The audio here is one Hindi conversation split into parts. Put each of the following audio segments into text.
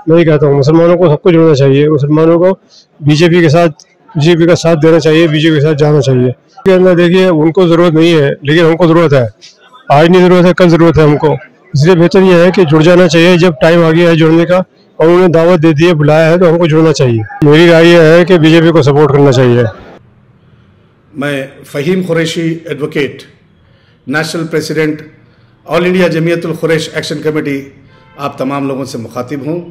मैं ही कहता हूँ मुसलमानों को सबको जुड़ना चाहिए, मुसलमानों को बीजेपी का साथ देना चाहिए, बीजेपी के साथ जाना चाहिए। के अंदर देखिए उनको ज़रूरत नहीं है, लेकिन हमको ज़रूरत है। आज नहीं ज़रूरत है, कल ज़रूरत है हमको। इसलिए बेहतर यह है कि जुड़ जाना चाहिए। जब टाइम आ गया है जुड़ने का और उन्होंने दावत दे दी है, बुलाया है, तो हमको जुड़ना चाहिए। मेरी राय यह है कि बीजेपी को सपोर्ट करना चाहिए। मैं Faheem Qureshi advocate, national president, all India Jamiatul Quraish action committee, आप तमाम लोगों से मुखातिब हूँ।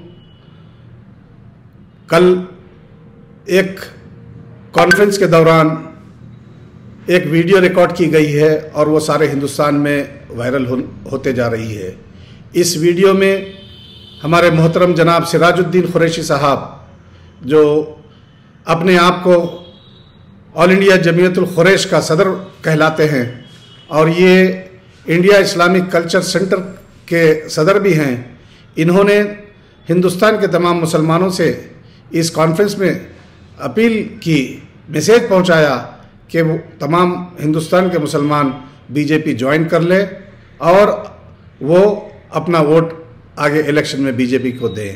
कल एक कॉन्फ्रेंस के दौरान एक वीडियो रिकॉर्ड की गई है और वो सारे हिंदुस्तान में वायरल होते जा रही है। इस वीडियो में हमारे मोहतरम जनाब सिराजुद्दीन कुरैशी साहब, जो अपने आप को ऑल इंडिया जमीयतुल कुरैश का सदर कहलाते हैं और ये इंडिया इस्लामिक कल्चर सेंटर के सदर भी हैं, इन्होंने हिंदुस्तान के तमाम मुसलमानों से इस कॉन्फ्रेंस में अपील की, मैसेज पहुंचाया कि वो तमाम हिंदुस्तान के मुसलमान बीजेपी ज्वाइन कर लें और वो अपना वोट आगे इलेक्शन में बीजेपी को दें।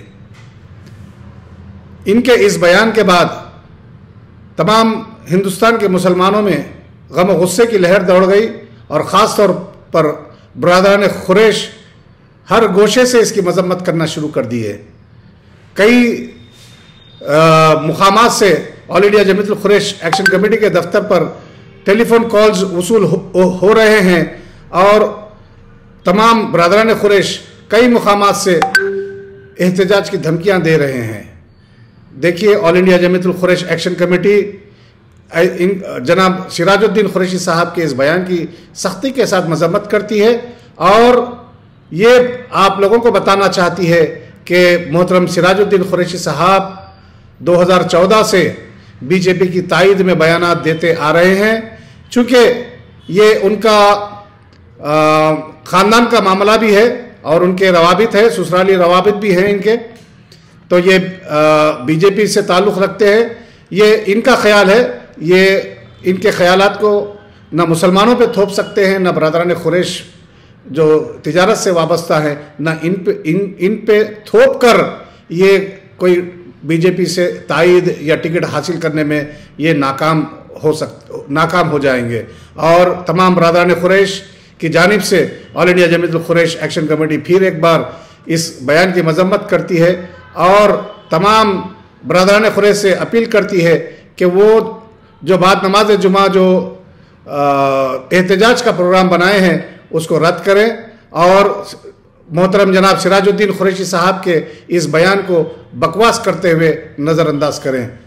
इनके इस बयान के बाद तमाम हिंदुस्तान के मुसलमानों में गम और गुस्से की लहर दौड़ गई और ख़ास तौर पर बरादरान कुरैश हर गोशे से इसकी मजम्मत करना शुरू कर दी है। कई मुकामात से all India Jamiatul Quraish action committee के दफ्तर पर टेलीफोन कॉल्स वसूल हो रहे हैं और तमाम बरादरान कुरैश कई मुकामात से एहतजाज की धमकियां दे रहे हैं। देखिए, all India Jamiatul Quraish action committee जनाब सिराजुद्दीन कुरैशी साहब के इस बयान की सख्ती के साथ मजम्मत करती है और ये आप लोगों को बताना चाहती है कि मोहतरम सिराजुद्दीन कुरैशी साहब 2014 से बीजेपी की तायद में बयानात देते आ रहे हैं। चूँकि ये उनका ख़ानदान का मामला भी है और उनके रवाबित है, ससुराली रवाबित भी हैं इनके, तो ये बीजेपी से ताल्लुक़ रखते हैं। ये इनका ख्याल है, ये इनके ख्यालात को न मुसलमानों पे थोप सकते हैं, न बरादरान कुरैश जो तिजारत से वाबस्ता है, न इन पे थोप कर ये कोई बीजेपी से तायद या टिकट हासिल करने में ये नाकाम हो जाएंगे। और तमाम बरादरान कुरैश की जानिब से all India Jamiatul Quraish action committee फिर एक बार इस बयान की मजम्मत करती है और तमाम बरादरान कुरैश से अपील करती है कि वो जो बाद नमाज जुमा जो एहतजाज का प्रोग्राम बनाए हैं उसको रद्द करें और मोहतरम जनाब सिराजुद्दीन कुरैशी साहब के इस बयान को बकवास करते हुए नज़रअंदाज करें।